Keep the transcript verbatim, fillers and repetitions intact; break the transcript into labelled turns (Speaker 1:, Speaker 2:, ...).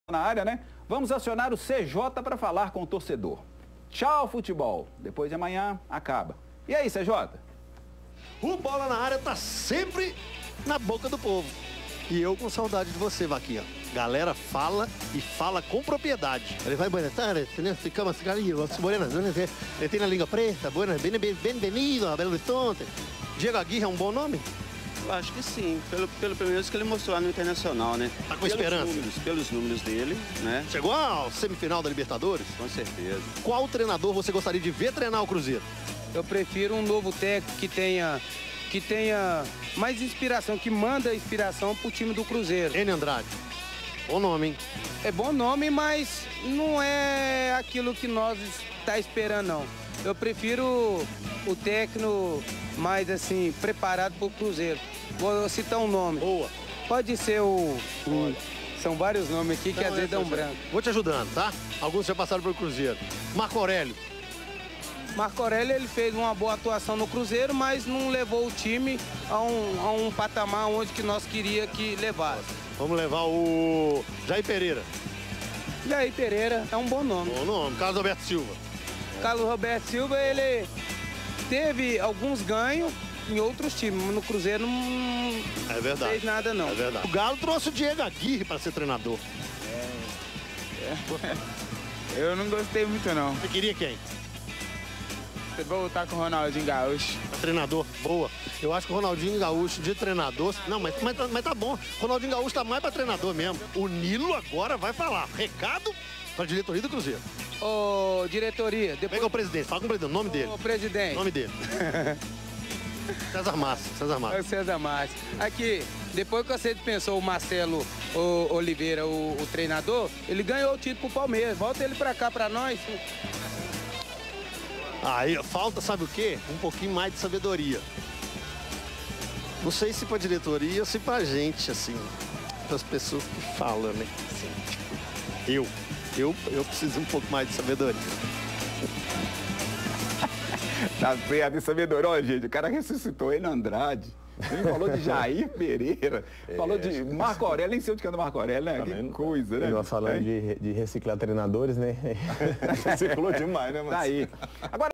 Speaker 1: Na área, né? Vamos acionar o C J para falar com o torcedor. Tchau, futebol. Depois de amanhã, acaba. E aí, C J?
Speaker 2: O Bola na Área tá sempre na boca do povo. E eu com saudade de você, Vaquinha. Galera fala e fala com propriedade. Ele vai, buenas tardes, ficamos ali, buenas, ele tem a língua preta, buenas, bem-vindo a Belo Horizonte. Diego Aguirre é um bom nome?
Speaker 3: Eu acho que sim, pelo, pelo, pelo menos que ele mostrou lá no Internacional, né?
Speaker 2: Tá com
Speaker 3: pelos
Speaker 2: esperança?
Speaker 3: Números, pelos números dele, né?
Speaker 2: Chegou ao semifinal da Libertadores?
Speaker 3: Com certeza.
Speaker 2: Qual treinador você gostaria de ver treinar o Cruzeiro?
Speaker 4: Eu prefiro um novo técnico que tenha, que tenha mais inspiração, que manda inspiração pro time do Cruzeiro.
Speaker 2: N. Andrade. Bom nome, hein?
Speaker 4: É bom nome, mas não é aquilo que nós está esperando, não. Eu prefiro o técnico mais, assim, preparado pro Cruzeiro. Vou citar um nome.
Speaker 2: Boa.
Speaker 4: Pode ser o... o são vários nomes aqui que
Speaker 2: Não,
Speaker 4: às vezes
Speaker 2: é,
Speaker 4: dão
Speaker 2: é.
Speaker 4: branco.
Speaker 2: Vou te ajudando, tá? Alguns já passaram pelo Cruzeiro. Marco Aurélio.
Speaker 4: Marco Aurélio, ele fez uma boa atuação no Cruzeiro, mas não levou o time a um, a um patamar onde que nós queríamos que levasse.
Speaker 2: Vamos levar o Jair Pereira.
Speaker 4: Jair Pereira é um bom nome.
Speaker 2: Bom nome. Carlos Alberto Silva.
Speaker 4: Carlos Roberto Silva, ele teve alguns ganhos em outros times, mas no Cruzeiro não
Speaker 2: É verdade.
Speaker 4: fez nada, não.
Speaker 2: É verdade. O Galo trouxe o Diego Aguirre para ser treinador.
Speaker 5: Eu não gostei muito, não.
Speaker 2: Você queria quem?
Speaker 5: Você vai voltar com o Ronaldinho Gaúcho.
Speaker 2: Treinador, boa. Eu acho que o Ronaldinho Gaúcho de treinador... Não, mas, mas, mas tá bom. O Ronaldinho Gaúcho tá mais para treinador mesmo. O Nilo agora vai falar. Recado para a diretoria do Cruzeiro.
Speaker 4: Ô, diretoria, depois...
Speaker 2: Pega o presidente, fala com o presidente, o nome dele.
Speaker 4: Ô, presidente.
Speaker 2: O nome dele. César Massa, César
Speaker 4: É
Speaker 2: Massa.
Speaker 4: o César Márcio. Aqui, depois que você dispensou o Marcelo o Oliveira, o, o treinador, ele ganhou o título pro Palmeiras. Volta ele pra cá, pra nós.
Speaker 2: Aí falta, sabe o quê? Um pouquinho mais de sabedoria. Não sei se pra diretoria ou se pra gente, assim. Para as pessoas que falam, né? Assim, tipo, eu. Eu, eu preciso um pouco mais de sabedoria.
Speaker 1: Tá certo, sabedoria. Olha, gente, o cara ressuscitou N. Andrade. Ele falou de Jair Pereira, é, falou de Marco Aurélio, nem sei onde que anda Marco Aurélio, né? Que coisa, né?
Speaker 6: Nós falando de, de reciclar treinadores, né?
Speaker 1: Reciclou demais, né, mas... Tá aí. Agora...